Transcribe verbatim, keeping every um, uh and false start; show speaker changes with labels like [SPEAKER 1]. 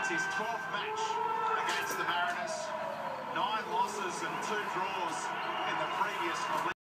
[SPEAKER 1] It's his twelfth match against the Mariners. Nine losses and two draws in the previous